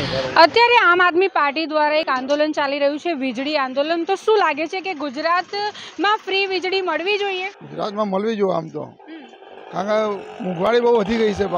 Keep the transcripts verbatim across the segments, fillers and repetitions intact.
અત્યારે આમ આદમી પાર્ટી દ્વારા એક આંદોલન ચાલી રહ્યું છે, વીજળી આંદોલન। તો શું લાગે છે કે ગુજરાતમાં ફ્રી વીજળી મળવી જોઈએ? ગુજરાતમાં મળવી જોઈએ આમ તો, કારણ કે મોંઘવારી બહુ વધી ગઈ છે,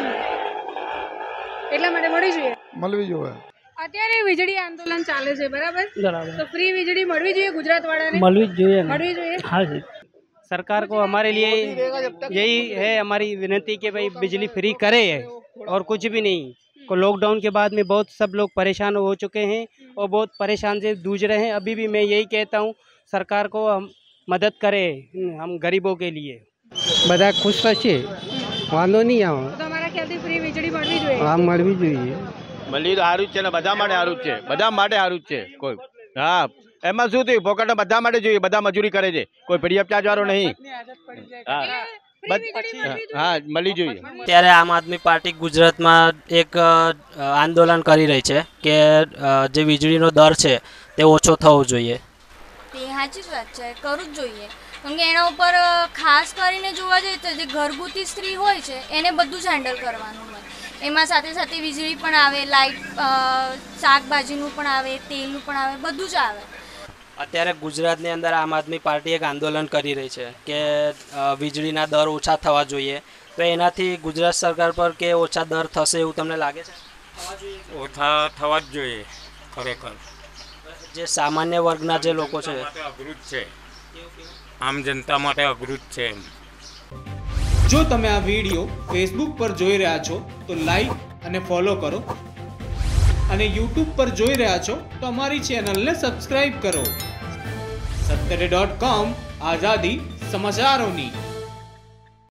એટલા માટે મળવી જોઈએ મળવી જોઈએ। અત્યારે વીજળી આंदोलन ચાલે છે, बराबर बराबर तो फ्री वीजड़ी મળવી જોઈએ ગુજરાત વાળાને? મળવી જોઈએ મળવી જોઈએ। हाँ जी। सरकार को हमारे लिए यही है हमारी विनती कि भाई बिजली फ्री करे और कुछ भी नहीं। को लॉकडाउन के बाद में बहुत सब लोग परेशान हो चुके हैं और बहुत परेशान से जूझ रहे हैं। अभी भी मैं यही कहता हूँ सरकार को हम मदद करे हम गरीबों के लिए। બધા ખુશ થશે, વાંધો નહીં આવે। તમારા ખ્યાલથી ફ્રી વીજળી મળવી જોઈએ? હા મળવી જોઈએ। મળવી તો સારું જ છે ને, બધા માટે સારું જ છે, બધા માટે સારું જ છે। કોઈ હા એમાં શું થયું, પોકેટ બધા માટે જોઈએ, બધા મજૂરી કરે છે, કોઈ પીડીએફ ચાર્જ વાળો નહીં। હા હા મળી જોઈએ। ત્યારે આમ આદમી પાર્ટી ગુજરાતમાં એક આંદોલન કરી રહી છે કે જે વીજળીનો દર છે તે ઓછો થવો જોઈએ। તે સાચી જ વાત છે, કરવું જ જોઈએ, કેમ કે એના ઉપર ખાસ કરીને જોવા જઈએ તો જે ઘરગુતી સ્ત્રી હોય છે એને બધું જ હેન્ડલ કરવાનું હોય, એમાં સાથે સાથે વીજળી પણ આવે, લાઇટ, શાકભાજીનું પણ આવે, તેલનું પણ આવે, બધું જ આવે। અત્યારે ગુજરાતની અંદર આમ આદમી પાર્ટી એક આંદોલન કરી રહી છે કે વીજળીના દર ઓછા થવા જોઈએ। તો એનાથી ગુજરાત સરકાર પર કે ઓછા દર થશે એવું તમને લાગે છે? ઓછા થવા જ જોઈએ ખરેખર। જે સામાન્ય વર્ગના જે લોકો છે અઘરું જ છે, આમ જનતા માટે અઘરું જ છે। જો તમે આ વિડીયો ફેસબુક પર જોઈ રહ્યા છો તો લાઈક અને ફોલો કરો, અને યુટ્યુબ પર જોઈ રહ્યા છો તો અમારી ચેનલને સબસ્ક્રાઇબ કરો। સત્તરે ડોટ કોમ, આઝાદી સમાચારોની।